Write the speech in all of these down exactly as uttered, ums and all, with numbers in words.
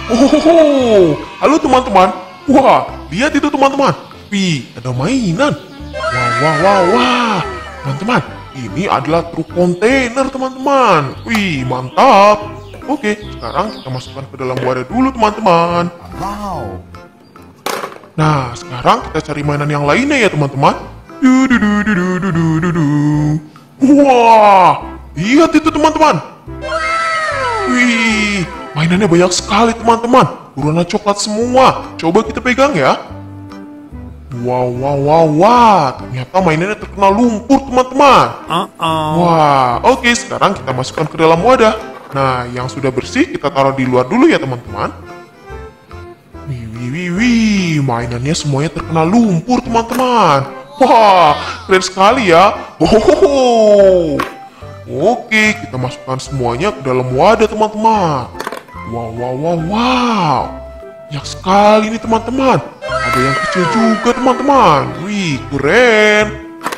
Oh, halo teman-teman. Wah, lihat itu teman-teman. Wih, ada mainan. Wah, wah, wah, wah. Teman-teman, ini adalah truk kontainer teman-teman. Wih, mantap. Oke, sekarang kita masukkan ke dalam wadah dulu teman-teman. Wow. Nah, sekarang kita cari mainan yang lainnya ya teman-teman. Du-du-du-du-du-du-du-du. Wah, lihat itu teman-teman. Wih, mainannya banyak sekali teman-teman. Berwarna coklat semua. Coba kita pegang ya. Wow, wow, wow, wow. Ternyata mainannya terkena lumpur teman-teman. Uh-oh. Wah, oke, sekarang kita masukkan ke dalam wadah. Nah, yang sudah bersih kita taruh di luar dulu ya teman-teman. Wih, wih, wih, wih. Mainannya semuanya terkena lumpur teman-teman. Wah, keren sekali ya. Hohoho. Oke, kita masukkan semuanya ke dalam wadah teman-teman. Wow, wow, wow, wow. Banyak sekali nih teman-teman. Ada yang kecil juga teman-teman. Wih, keren.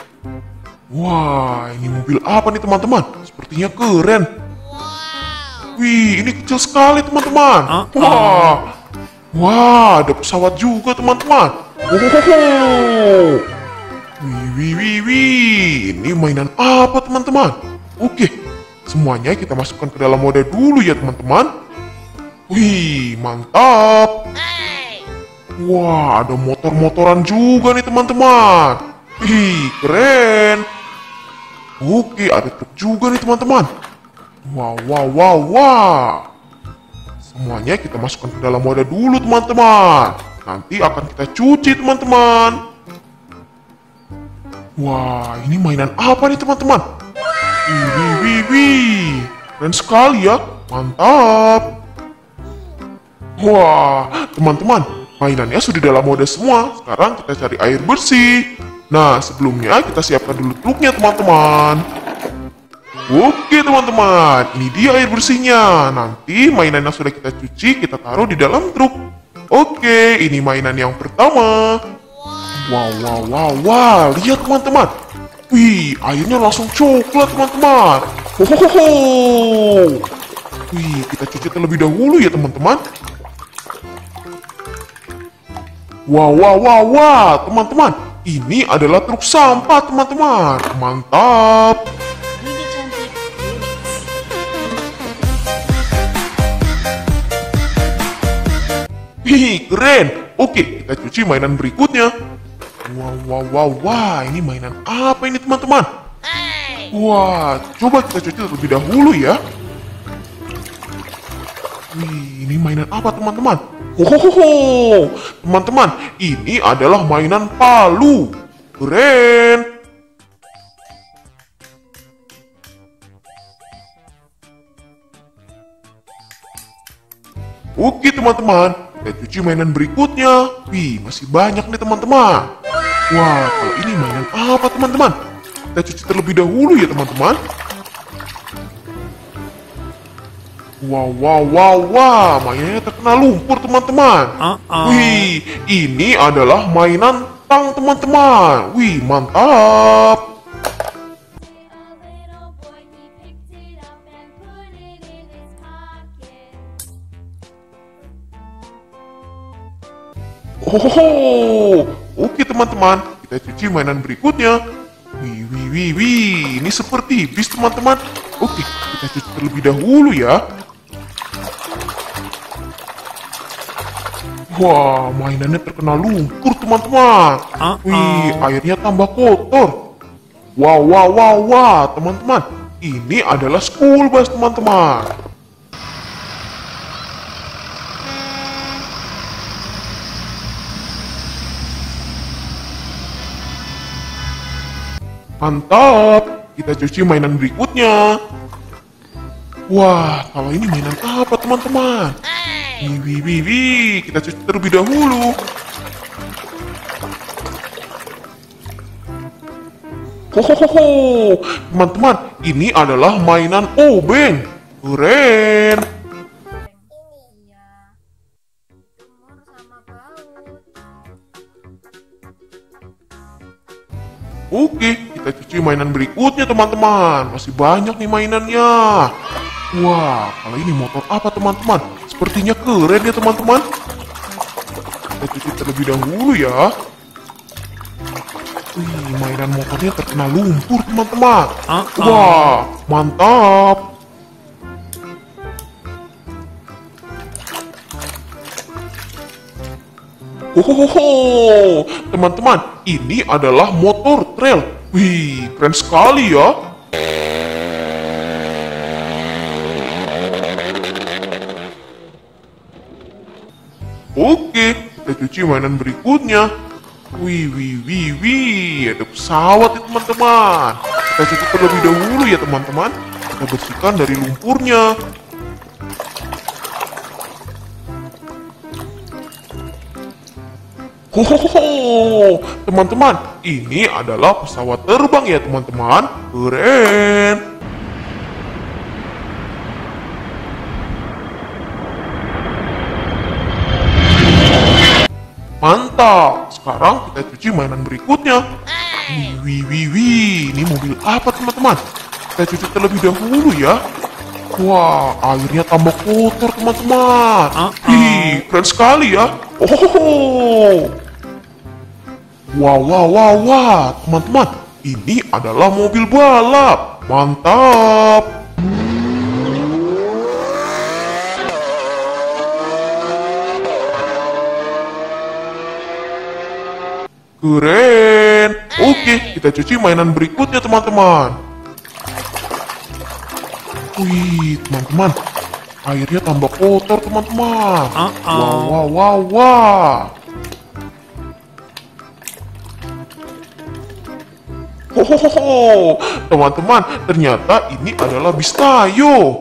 Wah, ini mobil apa nih teman-teman? Sepertinya keren. Wih, ini kecil sekali teman-teman. Wah, wah, ada pesawat juga teman-teman. Wow. Wih, wih, wih, wih. Ini mainan apa teman-teman? Oke, semuanya kita masukkan ke dalam wadah dulu ya teman-teman. Wih, mantap. Wah, ada motor-motoran juga nih teman-teman. Wih, keren. Oke, ada truk juga nih teman-teman. Wow, wow, wow, wow. Semuanya kita masukkan ke dalam wadah dulu teman-teman. Nanti akan kita cuci teman-teman. Wah, ini mainan apa nih teman-teman? Wih, wih, wih, wih. Keren sekali ya. Mantap. Wah, teman-teman, mainannya sudah dalam wadah semua. Sekarang kita cari air bersih. Nah, sebelumnya kita siapkan dulu truknya teman-teman. Oke teman-teman, ini dia air bersihnya. Nanti mainan yang sudah kita cuci kita taruh di dalam truk. Oke, ini mainan yang pertama. Wow, wow, wow, wow. Lihat teman-teman. Wih, airnya langsung coklat teman-teman. Hohoho. Wih, kita cuci terlebih dahulu ya teman-teman. Wow, wow, wow, wow, teman-teman. Ini adalah truk sampah teman-teman. Mantap. Mini Cantik Remix. Wih, keren. Oke, kita cuci mainan berikutnya. Wow, wow, wow, wow. Ini mainan apa ini teman-teman? Wah, coba kita cuci terlebih dahulu ya. Wih, ini mainan apa teman-teman? Hohoho, teman-teman, ini adalah mainan palu. Keren. Oke teman-teman, kita cuci mainan berikutnya. Wih, masih banyak nih teman-teman. Wah, kalau ini mainan apa teman-teman? Kita cuci terlebih dahulu ya teman-teman. Wow, wow, wow, wow, mainannya terkena lumpur teman-teman. Uh-oh. Wih, ini adalah mainan tang teman-teman. Wih, mantap. Oh, oke teman-teman, kita cuci mainan berikutnya. Wih, wih, wih, wih, ini seperti bis teman-teman. Oke, kita cuci terlebih dahulu ya. Wah, mainannya terkena lumpur teman-teman. Uh-oh. Wih, airnya tambah kotor. Wow, wow, wow, wow, teman-teman. Ini adalah school bus teman-teman. Mantap, kita cuci mainan berikutnya. Wah, kalau ini mainan apa teman-teman? Wih, wih, wih, wih, kita cuci terlebih dahulu. Hohoho, teman-teman, ini adalah mainan obeng. Keren. Ini ya. Timur sama PAUD. Oke, kita cuci mainan berikutnya teman-teman. Masih banyak nih mainannya. Wah, kalau ini motor apa teman-teman? Sepertinya keren ya teman-teman. Kita cuci terlebih dahulu ya. Wih, mainan motornya terkena lumpur teman-teman. Wah, mantap. Hohoho, teman-teman, ini adalah motor trail. Wih, keren sekali ya. Oke, kita cuci mainan berikutnya. Wih, wih, wih, wih, ada pesawat ya teman-teman. Kita cuci terlebih dahulu ya teman-teman. Kita bersihkan dari lumpurnya. Hohoho, teman-teman, ini adalah pesawat terbang ya teman-teman. Keren. Mantap. Sekarang kita cuci mainan berikutnya. Wih, wih, wih, wih. Ini mobil apa teman-teman? Kita cuci terlebih dahulu ya. Wah, airnya tambah kotor teman-teman. Wih, keren sekali ya. Oh. Wow, wow, wow, wow, teman-teman, ini adalah mobil balap. Mantap. Keren. Oke, kita cuci mainan berikutnya teman-teman. Wih, teman-teman, airnya tambah kotor teman-teman. Wow, wow, wow, wow. Hohoho, teman-teman, ternyata ini adalah bis Tayo.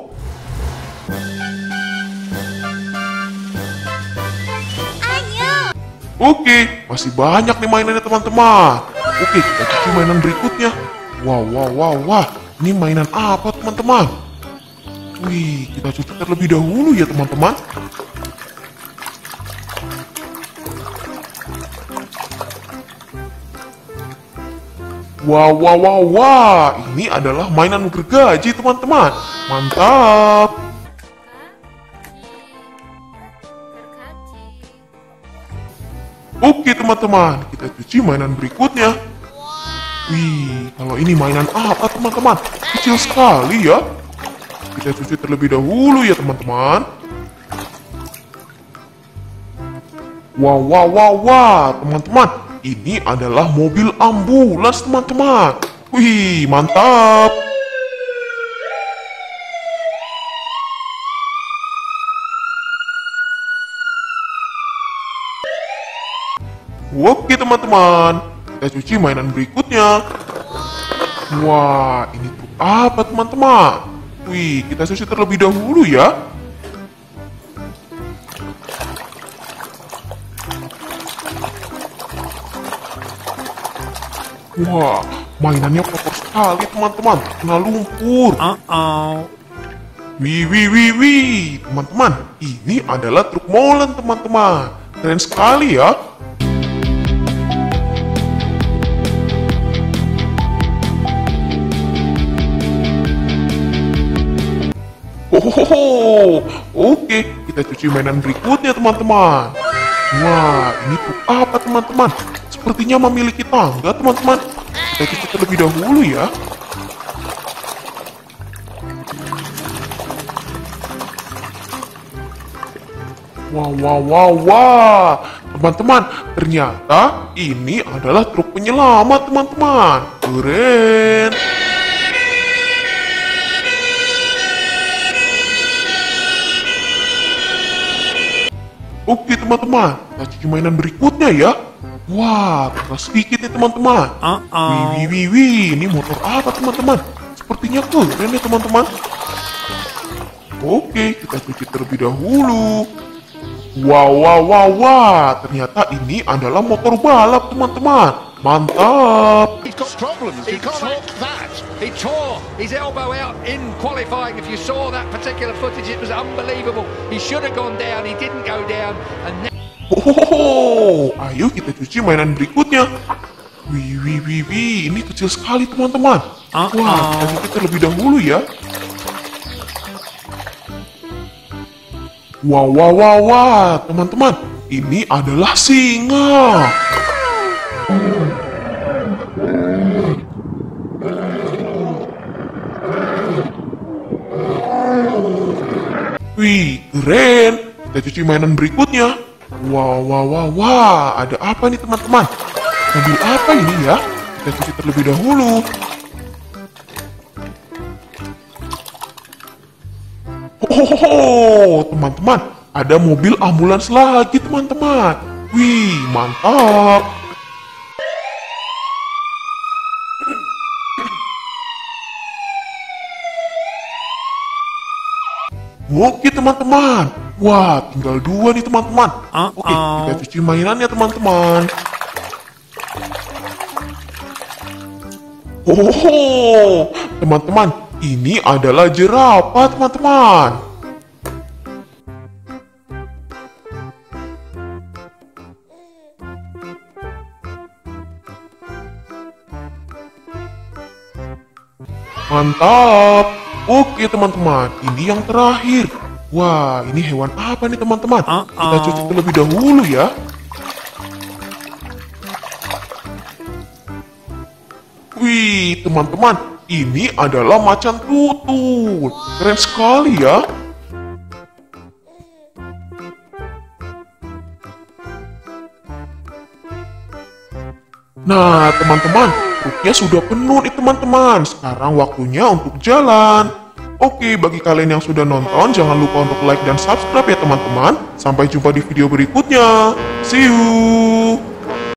Oke, masih banyak nih mainannya teman-teman. Oke, kita cuci mainan berikutnya. Wow, wow, wow, wah. Ini mainan apa teman-teman? Wih, kita cuci terlebih dahulu ya teman-teman. Wow, wow, wow, wow. Ini adalah mainan gergaji teman-teman. Mantap. Oke teman-teman, kita cuci mainan berikutnya. Wih, kalau ini mainan apa teman-teman? Kecil sekali ya. Kita cuci terlebih dahulu ya teman-teman. Wow, wow, wow, wow, teman-teman. Ini adalah mobil ambulans teman-teman. Wih, mantap. Oke teman-teman, kita cuci mainan berikutnya. Wah, ini truk apa teman-teman? Wih, kita cuci terlebih dahulu ya. Wah, mainannya kotor sekali teman-teman, kena lumpur. Uh-oh. Wih, wih, wih, wih, teman-teman, ini adalah truk molen teman-teman. Keren sekali ya. Hohoho, oke, kita cuci mainan berikutnya teman-teman. Wah, ini truk apa teman-teman? Sepertinya memiliki tangga teman-teman. Kita cuci terlebih dahulu ya. Wow, wow, wow, wow. Teman-teman, ternyata ini adalah truk penyelamat teman-teman. Keren. Oke teman-teman, kita cuci mainan berikutnya ya. Wah, keras sedikit nih teman-teman. Uh-oh. Wih, wih, wih, wih, ini motor apa teman-teman? Sepertinya keren ya teman-teman. Oke, kita cuci terlebih dahulu. Wow, wow, wow, wow, ternyata ini adalah motor balap teman-teman. Mantap. He's got problems. He can't talk that. He tore his elbow out in qualifying. If you saw that particular footage, it was unbelievable. He should have gone down. He didn't go down. And then... Oh, ayo kita cuci mainan berikutnya. Wih, wih, wih, wih, ini kecil sekali teman-teman. Wah, kita cuci terlebih dahulu ya. Wah, wah, wah, wah, teman-teman, ini adalah singa. Wih, keren. Kita cuci mainan berikutnya. Wah, wah, wah, wah, ada apa nih teman-teman? Mobil apa ini ya? Kita cuci terlebih dahulu. Oh, teman-teman, ada mobil ambulans lagi teman-teman. Wih, mantap. Oke teman-teman. Wah, tinggal dua nih teman-teman. Oke, kita cuci mainannya teman-teman. Oh, teman-teman, ini adalah jerapah teman-teman. Mantap. Oke teman-teman, ini yang terakhir. Wah, ini hewan apa nih teman-teman? Kita cuci terlebih dahulu ya. Wih, teman-teman, ini adalah macan tutut. Keren sekali ya. Nah, teman-teman, truknya sudah penuh nih teman-teman. Sekarang waktunya untuk jalan. Oke, bagi kalian yang sudah nonton, jangan lupa untuk like dan subscribe ya teman-teman. Sampai jumpa di video berikutnya. See you!